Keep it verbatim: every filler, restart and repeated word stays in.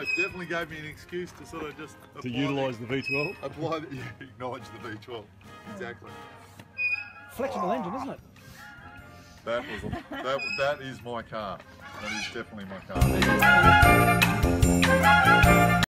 it definitely gave me an excuse to sort of just to utilise the V twelve. Apply the, yeah, acknowledge the V twelve. Exactly. Flexible engine, isn't it? That was a, that that is my car. That is definitely my car.